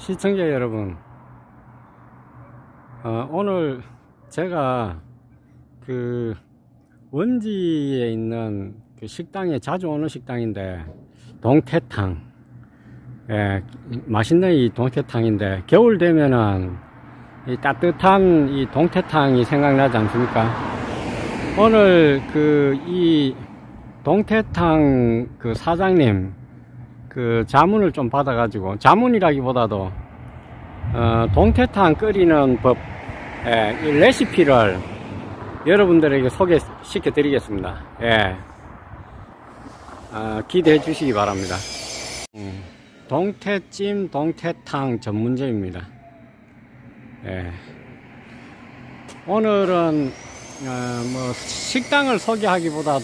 시청자 여러분, 오늘 제가 그 원지에 있는 그 식당에 자주 오는 식당인데, 동태탕, 맛있는 이 동태탕인데, 겨울 되면은 이 따뜻한 이 동태탕이 생각나지 않습니까? 오늘 이 동태탕 그 사장님 그 자문을 좀 받아가지고, 자문이라기보다도 동태탕 끓이는 법, 이 레시피를 여러분들에게 소개시켜 드리겠습니다. 기대해 주시기 바랍니다. 동태찜, 동태탕 전문점입니다. 오늘은 뭐 식당을 소개하기보다도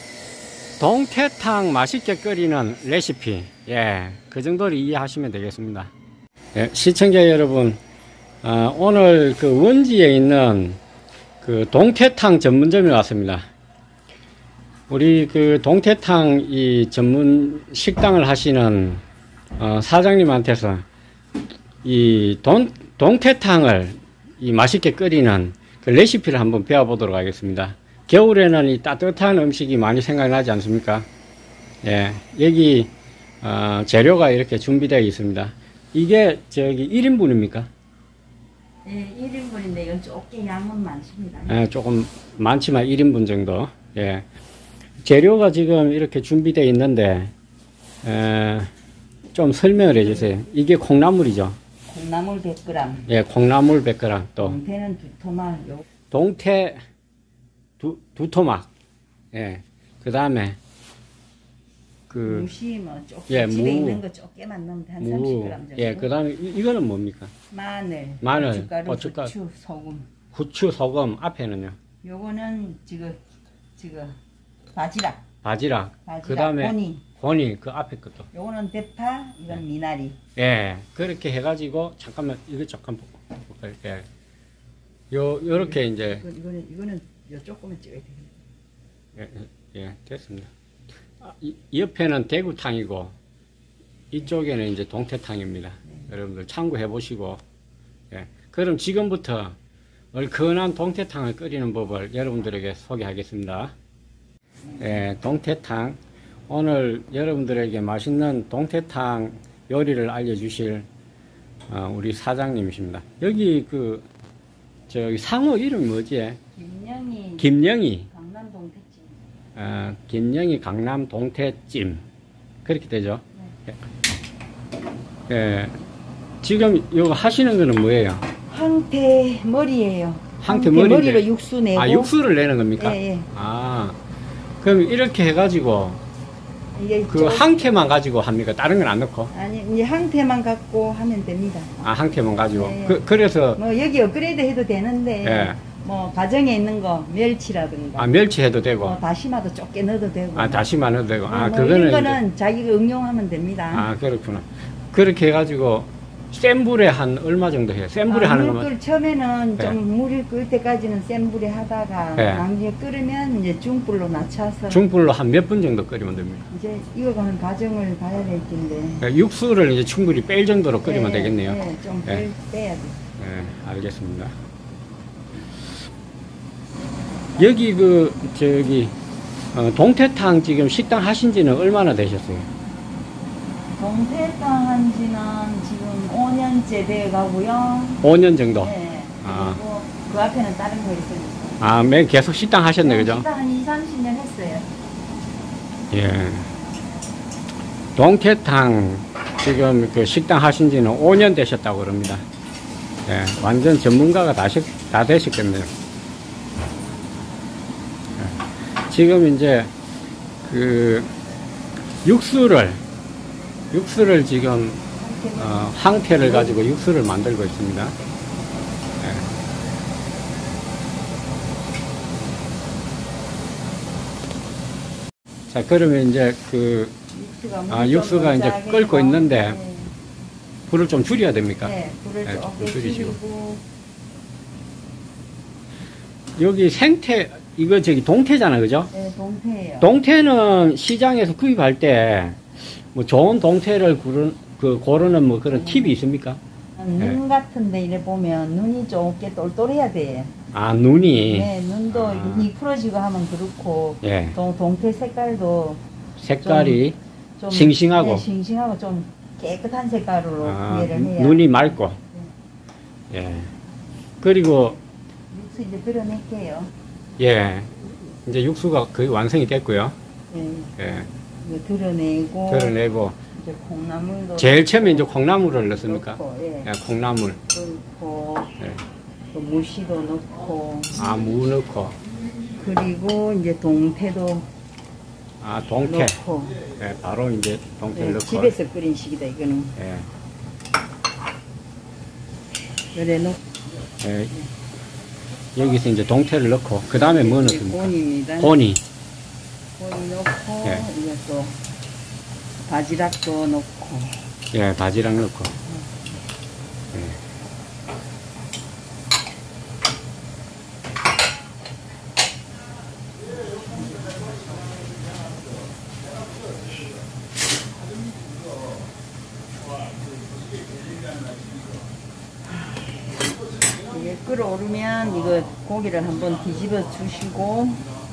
동태탕 맛있게 끓이는 레시피, 그 정도를 이해하시면 되겠습니다. 시청자 여러분, 오늘 그 원지에 있는 그 동태탕 전문점에 왔습니다. 우리 그 동태탕 이 전문 식당을 하시는 사장님한테서 이 동태탕을 이 맛있게 끓이는 그 레시피를 한번 배워보도록 하겠습니다. 겨울에는 이 따뜻한 음식이 많이 생각나지 않습니까? 여기 재료가 이렇게 준비되어 있습니다. 이게 저기 1인분입니까? 네, 1인분인데 이건 조금 양은 많습니다. 조금 많지만 1인분 정도. 재료가 지금 이렇게 준비되어 있는데 좀 설명을 해주세요. 이게 콩나물이죠? 콩나물 100g. 콩나물 100g. 또 동태는 2토막. 동태 두 토막. 그 다음에 무시 뭐 조금 집에 있는 거 조금만 넣으면 한 30g 정도. 그 다음에 이거는 뭡니까? 마늘, 고춧가루, 후추, 소금. 후추, 소금. 앞에는요? 요거는 지금 바지락. 그 다음에 고니 그 앞에 것도. 요거는 대파, 이건 미나리. 그렇게 해가지고 잠깐만 이거 잠깐 볼까요? 요렇게 이제 이거는 요 조금만 찍어야 되겠네요. 됐습니다. 이 옆에는 대구탕이고 이쪽에는 이제 동태탕입니다. 여러분들 참고해 보시고, 그럼 지금부터 얼큰한 동태탕을 끓이는 법을 여러분들에게 소개하겠습니다. 동태탕, 오늘 여러분들에게 맛있는 동태탕 요리를 알려주실 우리 사장님이십니다. 여기 저기 상호 이름이 뭐지? 김영희. 강남 동태찜. 김영희 강남 동태찜. 그렇게 되죠? 지금 이거 하시는 거는 뭐예요? 항태 머리예요. 항태 머리로 육수 내고. 육수를 내는 겁니까? 그럼 이렇게 해가지고 그 항태만 가지고 합니까? 다른 건 안 넣고? 아니, 이제 항태만 갖고 하면 됩니다. 항태만 가지고. 그래서 뭐 여기 업그레이드 해도 되는데, 뭐 가정에 있는 거 멸치라든가. 멸치 해도 되고. 다시마도 좁게 넣어도 되고. 다시마 넣어도 되고. 그거는 이런 거는 자기가 응용하면 됩니다. 그렇구나. 그렇게 해가지고 센 불에 한 얼마 정도 해요? 센 불에 하는 거면? 처음에는 좀 물이 끓을 때까지는 센 불에 하다가 나중에 끓으면 이제 중불로 낮춰서. 중불로 한 몇 분 정도 끓이면 됩니까? 이제 이거는 과정을 봐야 될 텐데. 육수를 이제 충분히 뺄 정도로 끓이면 되겠네요. 좀 빼야 돼. 알겠습니다. 여기 동태탕 지금 식당 하신 지는 얼마나 되셨어요? 동태탕 한 지는 지금 5년째 돼 가고요. 5년 정도? 그리고 그 앞에는 다른 거 있어요. 매일 계속 식당 하셨네, 그죠? 식당 한 20-30년 했어요. 동태탕 지금 그 식당 하신 지는 5년 되셨다고 그럽니다. 완전 전문가가 다 되셨겠네요. 지금 이제 육수를 지금 항태를 가지고 육수를 만들고 있습니다. 자, 그러면 이제 육수가 이제 끓고 있는데 불을 좀 줄여야 됩니까? 불을 조금 줄이시고. 여기 이거 동태잖아, 그죠? 동태예요. 동태는 시장에서 구입할 때 뭐 좋은 동태를 고르는 뭐 그런 팁이 있습니까? 눈 같은데 이래 보면 눈이 좀 꽤 똘똘해야 돼. 아, 눈이. 네, 눈도 이 풀어지고 하면 그렇고, 예. 동태 색깔도 색깔이 좀 싱싱하고. 네, 싱싱하고 좀 깨끗한 색깔로 이해를 해야. 눈이 맑고. 예. 그리고 육수 이제 드러낼게요. 예. 이제 육수가 거의 완성이 됐고요. 네. 예. 이거 드러내고. 이제 콩나물도. 제일 처음에 이제 콩나물을 넣습니까? 넣고, 예. 예, 콩나물. 넣고. 예. 또 무시도 넣고. 아, 무 넣고. 그리고 이제 동태도. 아, 동태. 넣고. 예, 바로 이제 동태를 넣고. 집에서 끓인 식이다, 이거는. 예. 그래 놓고. 예. 여기서 이제 동태를 넣고, 그 다음에 뭐 넣습니까? 곤입니다. 고니. 고니 넣고, 예. 이제 또 바지락도 넣고. 예, 바지락 넣고. 예. 이게 끓어오르면 이거 고기를 한번 뒤집어 주시고.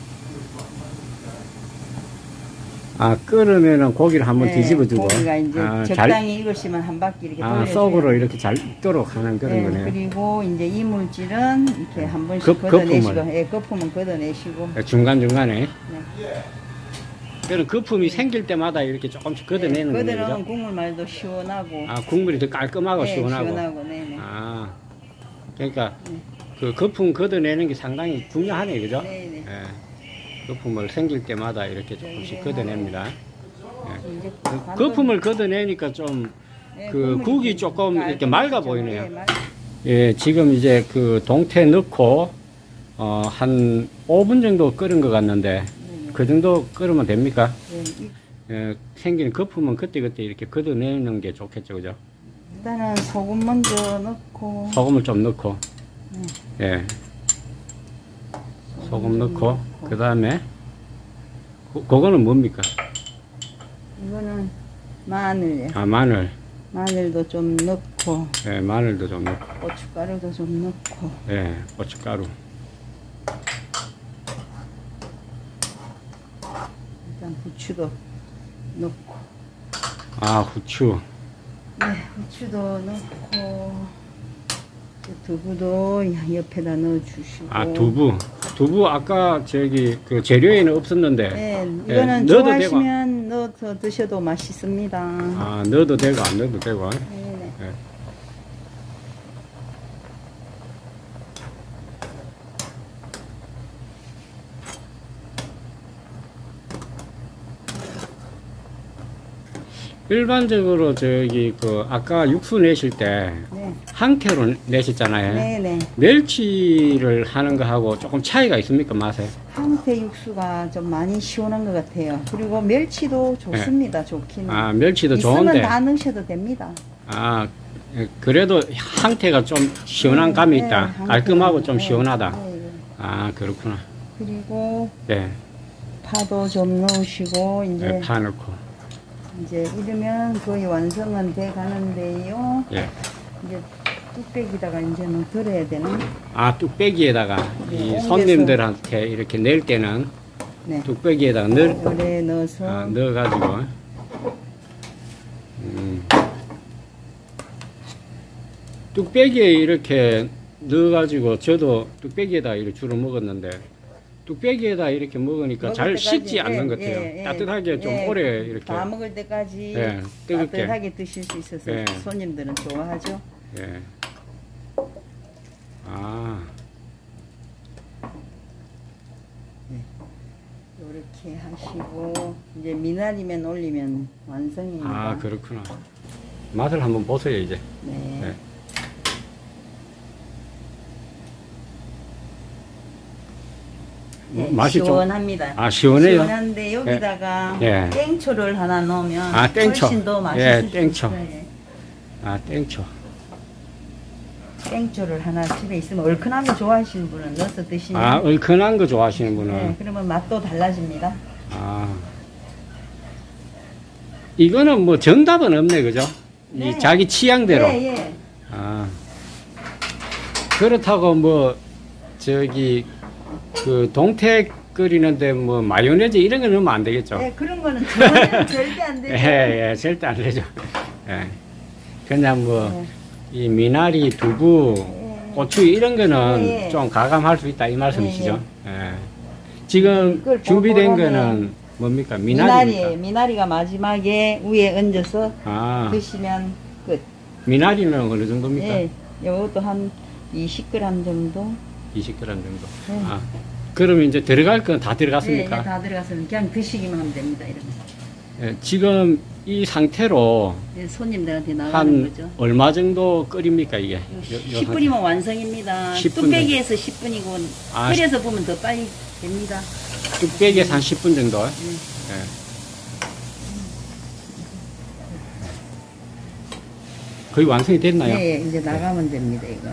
아, 끓으면은 고기를 한번 네, 뒤집어주고. 고기가 이제 아, 적당히 익으시면 한 바퀴 이렇게 돌려주세요. 속으로 이렇게 잘 익도록 하는 그런 네, 거네요. 그리고 이제 이물질은 이렇게 한 번씩 거품을. 걷어내시고, 예, 거품은 걷어내시고. 중간중간에. 네. 그런 거품이 생길 때마다 이렇게 조금씩 걷어내는 거예요. 걷어내면 그죠? 국물 말도 시원하고. 아, 국물이 더 깔끔하고 네, 시원하고. 네네. 아, 그러니까 그 거품 걷어내는 게 상당히 중요하네, 그죠? 네네. 예. 거품을 생길 때마다 이렇게 조금씩 걷어냅니다. 이제 거품을 걷어내니까 좀 네, 그 국물이 국이 좀 조금 이렇게 맑아 보이네요. 네, 예, 지금 이제 그 동태 넣고 한 5분 정도 끓은 것 같는데 그 정도 끓으면 됩니까? 네, 예, 생기는 거품은 그때그때 이렇게 걷어내는 게 좋겠죠, 그죠? 일단은 소금 먼저 넣고. 소금을 좀 넣고, 예, 소금 넣고, 그 다음에 그거는 뭡니까? 이거는 마늘이에요. 아, 마늘. 마늘도 좀 넣고, 예, 마늘도 좀 넣고, 고춧가루도 좀 넣고. 예, 고춧가루. 일단 후추도 넣고. 아, 후추. 네, 후추도 넣고. 두부도 옆에다 넣어주시고. 아, 두부. 두부 아까 저기 그 재료에는 없었는데. 네, 예, 이거는 넣어도 좋아하시면 넣어서 드셔도 맛있습니다. 아, 넣어도 되고 안 넣어도 되고. 네네. 예. 일반적으로 저기 그 아까 육수 내실 때 네. 한캐로 내셨잖아요. 네네. 멸치를 하는 거하고 조금 차이가 있습니까, 맛에? 한태 육수가 좀 많이 시원한 것 같아요. 그리고 멸치도 좋습니다. 좋기는. 아, 멸치도 있으면 좋은데. 다 넣으셔도 됩니다. 아, 그래도 한태가 좀 시원한 감이 네, 있다. 한태는, 깔끔하고 좀 네, 시원하다. 네. 아, 그렇구나. 그리고 네, 파도 좀 넣으시고 이제 네, 파 넣고. 이제 이러면 거의 완성은 돼 가는데요. 예. 이제 뚝배기다가 이제 넣어야 되는. 아, 뚝배기에다가 네, 이 옮겨서. 손님들한테 이렇게 낼 때는 네. 뚝배기에다가 요래 넣어서. 넣어가지고. 뚝배기에 이렇게 넣어가지고 저도 뚝배기에다 이렇게 주로 먹었는데 뚝배기에다 이렇게 먹으니까 먹을 잘 때까지, 식지 않는 것 같아요. 예, 예, 따뜻하게 좀 예, 오래 이렇게. 다 먹을 때까지 예, 뜨겁게. 따뜻하게 드실 수 있어서 예. 손님들은 좋아하죠. 예. 아, 이렇게 하시고 이제 미나리면 올리면 완성입니다. 아, 그렇구나. 맛을 한번 보세요, 이제. 네. 네. 네, 맛이 좀- 시원합니다. 아, 시원해요? 시원한데 여기다가 예. 땡초를 하나 넣으면 아, 땡초. 훨씬 더 예, 맛있을 수 땡초. 있어요. 예. 아, 땡초. 땡초를 하나 집에 있으면 얼큰한 거 좋아하시는 분은 넣어서 드시면 아, 얼큰한 거 좋아하시는 분은. 네, 그러면 맛도 달라집니다. 아. 이거는 뭐 정답은 없네, 그죠? 네. 이 자기 취향대로. 예, 예. 아. 그렇다고 뭐 저기 그 동태 끓이는데 뭐 마요네즈 이런 거 넣으면 안 되겠죠? 예, 그런 거는 전혀 절대 안 되죠. 예, 예, 절대 안 되죠. 예. 그냥 뭐 네. 이 미나리, 두부, 예. 고추 이런 거는 예, 예. 좀 가감할 수 있다 이 말씀이시죠? 예. 지금 이걸 준비된 뽀뽀하면 거는 뭡니까? 미나리입니까? 미나리가 마지막에 위에 얹어서 아, 드시면 끝. 미나리는 어느 정도입니까? 예, 요것도 한 20g 정도. 20g 정도. 네. 아, 그러면 이제 들어갈 건 다 예, 들어갔습니까? 다 들어갔으면 그냥 드시기만 하면 됩니다. 이러면. 예, 지금 이 상태로 예, 손님들한테 나가는 한 거죠. 얼마 정도 끓입니까 이게? 10분이면 완성입니다. 10분 뚝배기에서 10분이고 아, 끓여서 보면 더 빨리 됩니다. 뚝배기에서 한 10분 정도. 네. 예. 거의 완성이 됐나요? 네, 이제 나가면 됩니다. 이거.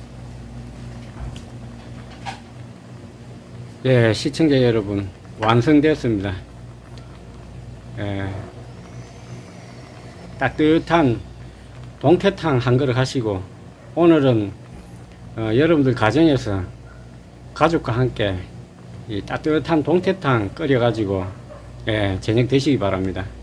네, 시청자 여러분, 완성되었습니다. 예, 따뜻한 동태탕 한 그릇 하시고, 오늘은 여러분들 가정에서 가족과 함께 이 따뜻한 동태탕 끓여가지고, 예, 저녁 드시기 바랍니다.